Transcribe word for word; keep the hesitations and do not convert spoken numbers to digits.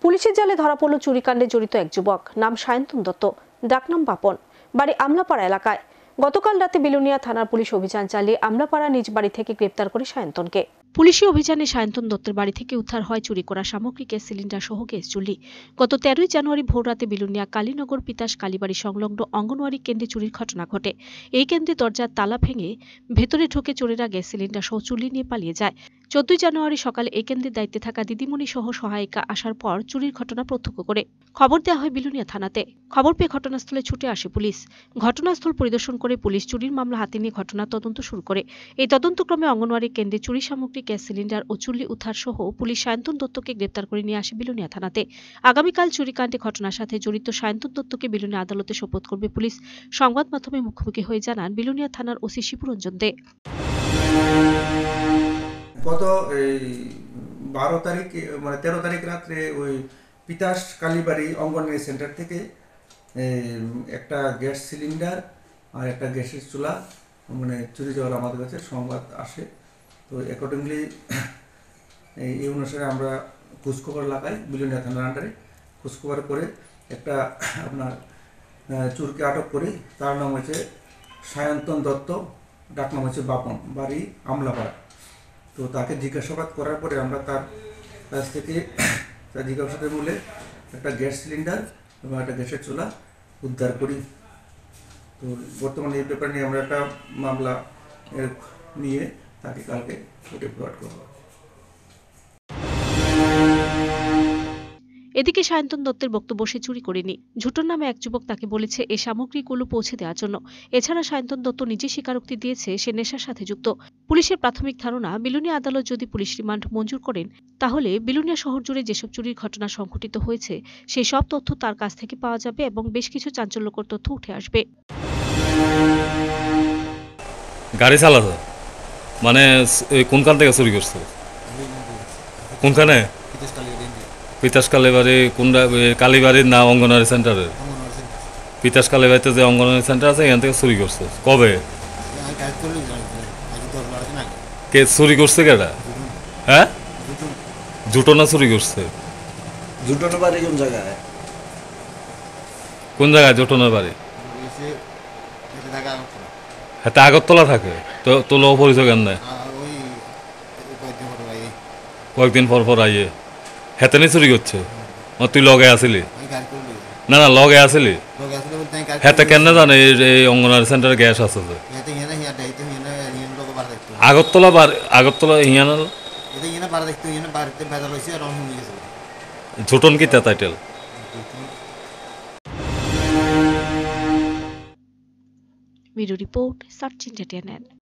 পুলিশের জালে ধরা পড়ল চুরিকাণ্ডে জড়িত এক যুবক, নাম সায়ন্তন দত্ত, ডাকনাম বাপন, বাড়ি আমলাপাড়া এলাকায়। গতকাল রাতে বিলোনিয়া থানার পুলিশ অভিযান চালিয়ে আমলাপাড়া নিজ বাড়ি থেকে গ্রেপ্তার করে সায়ন্তনকে। পুলিশি অভিযানে সায়ন্তন দত্তের বাড়ি থেকে উদ্ধার হয় চুরি করা সামগ্রী, গ্যাস সিলিন্ডার সহ গ্যাস চুল্লি। গত তেরোই জানুয়ারি ভোর রাতে বিলোনিয়া কালীনগর পিতাস কালীবাড়ি সংলগ্ন অঙ্গনওয়াড়ি কেন্দ্রে চুরির ঘটনা ঘটে। এই কেন্দ্রে দরজার তালা ভেঙে ভেতরে ঢুকে চোরেরা গ্যাস সিলিন্ডার সহ চুল্লি নিয়ে পালিয়ে যায়। চোদ্দই জানুয়ারি সকালে এই কেন্দ্রের দায়িত্বে থাকা দিদিমণি সহ সহায়িকা আসার পর চুরির ঘটনা প্রত্যক্ষ করে খবর দেওয়া হয় বিলোনিয়া থানাতে। খবর পেয়ে ঘটনাস্থলে ছুটে আসে পুলিশ। ঘটনাস্থল পরিদর্শন করে পুলিশ চুরির মামলা হাতে নিয়ে ঘটনার তদন্ত শুরু করে। এই তদন্তক্রমে অঙ্গনওয়াড়ি কেন্দ্রে চুরি সামগ্রী, গ্যাস সিলিন্ডার ও চুল্লি উদ্ধার সহ পুলিশ সায়ন্তন দত্তকে গ্রেপ্তার করে নিয়ে আসে বিলোনিয়া থানাতে। আগামীকাল চুরিকাণ্ডে ঘটনার সাথে জড়িত সায়ন্তন দত্তকে বিলোনিয়া আদালতে সোপর্দ করবে পুলিশ। সংবাদ মাধ্যমে মুখোমুখি হয়ে জানান বিলোনিয়া থানার ওসি শিবরঞ্জন দে। গত এই বারো তারিখ মানে তেরো তারিখ রাত্রে ওই পিতাস কালীবাড়ি অঙ্গনওয়াড়ি সেন্টার থেকে একটা গ্যাস সিলিন্ডার আর একটা গ্যাসের চুলা মানে চুরি যাওয়ার আমাদের কাছে সংবাদ আসে। তো অ্যাকর্ডিংলি এই অনুসারে আমরা খোঁজখবর লাগাই বিলোনিয়া থানার আন্ডারে। খোঁজখবর করে একটা আপনার চোরকে আটক করি। তার নাম হচ্ছে সায়ন্তন দত্ত, ডাকনাম হচ্ছে বাপন, বাড়ি আমলাপাড়া। তো তাকে জিজ্ঞাসাবাদ করার পরে আমরা তার কাছ থেকে তার জিজ্ঞাসাবাদের মূলে একটা গ্যাস সিলিন্ডার এবং একটা গ্যাসের চুলা উদ্ধার করি। তো বর্তমানে এই ব্যাপার নিয়ে আমরা একটা মামলা নিয়ে তাকে কালকে কোর্টে ফরওয়ার্ড করব। এদিকে সায়ন্তন দত্তের বক্তব্য, সে চুরি করেনি। ঝুটন নামে এক যুবক তাকে বলেছে এই সামগ্রীগুলো পৌঁছে দেওয়ার জন্য। এছাড়া সায়ন্তন দত্ত নিজে স্বীকারোক্তি দিয়েছে সে নেশার সাথে যুক্ত। পুলিশের প্রাথমিক ধারণা, বিলোনিয়া আদালত যদি পুলিশ রিমান্ড মঞ্জুর করেন তাহলে বিলোনিয়া শহর জুড়ে যেসব চুরির ঘটনা সংঘটিত হয়েছে সেই সব তথ্য তার কাছ থেকে পাওয়া যাবে এবং বেশ কিছু চাঞ্চল্যকর তথ্য উঠে আসবে। গাড়ি চালাতো মানে কোনখান থেকে চুরি করছে? কোনখানে? পিতাস কালীবাড়ি। কোনটা? কালীবাড়ির না অঙ্গনওয়াড়ি সেন্টারের? পিতাস কালীবাড়িতে যে অঙ্গনওয়াড়ি সেন্টার আছে এখান থেকে চুরি করছে। কবে? কে চুরি করছে? কেটা? হ্যাঁ, জুটনা চুরি করছে। জুটনের বাড়ি কোন জায়গায়? কোন জায়গায় জুটনের বাড়ি? হ্যাঁ, আগরতলা থাকে। তো তোলো পরিচয় কেন নেয়? কয়েকদিন পর পর আইয়ে হেতেনি চুরি করছে। তুই লগে আসিলি? না না, লগে আসিলি। হেতে কেন জানে এই অঙ্গনওয়াড়ি সেন্টারে গ্যাস আছে? আগরতলা আগরতলা হিয়ান ঝুটন কি title? Video report search India.